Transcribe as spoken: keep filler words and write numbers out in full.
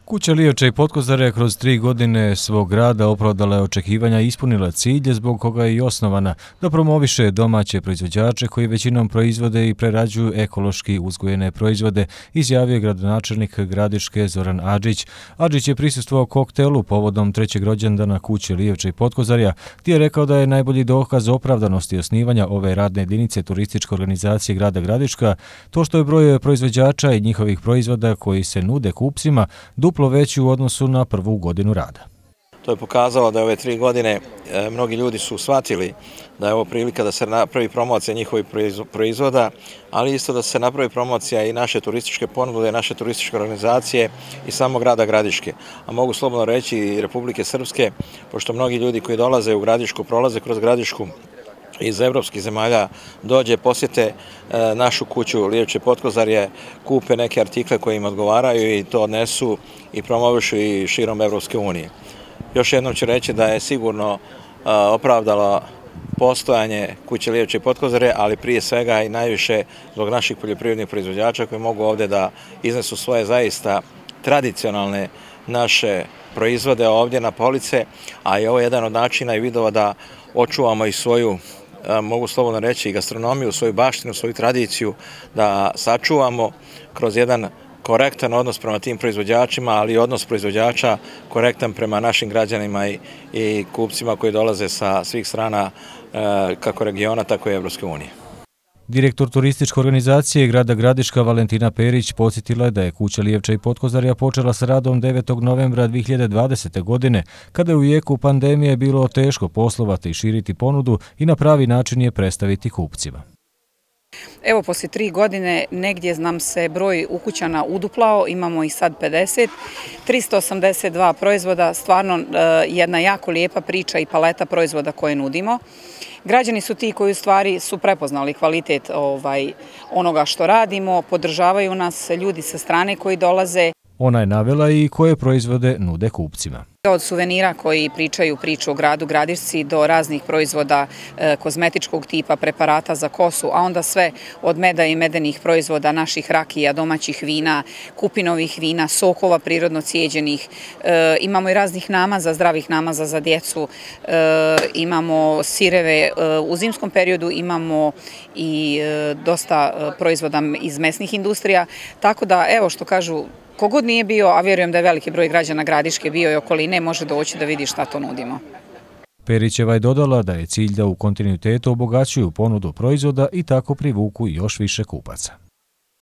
Kuća Lijevča i Potkozarja kroz tri godine svog rada opravdala je očekivanja i ispunila cilj zbog koga je i osnovana, da promoviše domaće proizvođače koji većinom proizvode i prerađuju ekološki uzgojene proizvode, izjavio je gradonačelnik Gradiške Zoran Adžić. Adžić je prisustvovao koktelu povodom trećeg rođendana Kuće Lijevča i Potkozarja, gdje je rekao da je najbolji dokaz opravdanosti osnivanja ove radne jedinice turističke organizacije grada Gradiška to što je broj proizvođača i njihovih proizvoda koji se nude kupcima duplo veći u odnosu na prvu godinu rada. To je pokazalo da ove tri godine e, mnogi ljudi su shvatili da je ovo prilika da se napravi promocija njihovih proizvoda, ali isto da se napravi promocija i naše turističke ponude, naše turističke organizacije i samog grada Gradiške. A mogu slobodno reći i Republike Srpske, pošto mnogi ljudi koji dolaze u Gradišku, prolaze kroz Gradišku, iz evropskih zemalja dođe, posjete e, našu kuću Lijevče i Potkozarje, kupe neke artikle koje im odgovaraju i to odnesu i promovišu i širom Evropske unije. Još jednom ću reći da je sigurno e, opravdalo postojanje Kuće Lijevče i Potkozarje, ali prije svega i najviše zbog naših poljoprivrednih proizvođača koji mogu ovdje da iznesu svoje zaista tradicionalne naše proizvode ovdje na police, a i ovo je jedan od načina i vidova da očuvamo i svoju, mogu slobodno reći, i gastronomiju, svoju baštinu, svoju tradiciju, da sačuvamo kroz jedan korektan odnos prema tim proizvođačima, ali i odnos proizvođača korektan prema našim građanima i, i kupcima koji dolaze sa svih strana, kako regiona, tako i Evropske unije. Direktor turističke organizacije grada Gradiška Valentina Perić podsjetila je da je Kuća Lijevča i Potkozarja počela sa radom devetog novembra dvije hiljade dvadesete. godine, kada je u jeku pandemije bilo teško poslovati i širiti ponudu i na pravi način je predstaviti kupcima. Evo, poslije tri godine negdje nam se broj ukućana uduplao, imamo ih sad pedeset, trista osamdeset dva proizvoda, stvarno jedna jako lijepa priča i paleta proizvoda koje nudimo. Građani su ti koji u stvari su prepoznali kvalitet ovaj, onoga što radimo, podržavaju nas ljudi sa strane koji dolaze. Ona je navela i koje proizvode nude kupcima. Od suvenira koji pričaju priču o gradu Gradišci do raznih proizvoda e, kozmetičkog tipa, preparata za kosu, a onda sve od meda i medenih proizvoda, naših rakija, domaćih vina, kupinovih vina, sokova prirodno cijeđenih. E, imamo i raznih namaza, zdravih namaza za djecu, e, imamo sireve, e, u zimskom periodu imamo i e, dosta proizvoda iz mesnih industrija, tako da evo što kažu, kogod nije bio, a vjerujem da je veliki broj građana Gradiške bio i okoline, može doći da vidi šta to nudimo. Perićeva je dodala da je cilj da u kontinuitetu obogaćuju ponudu proizvoda i tako privuku još više kupaca.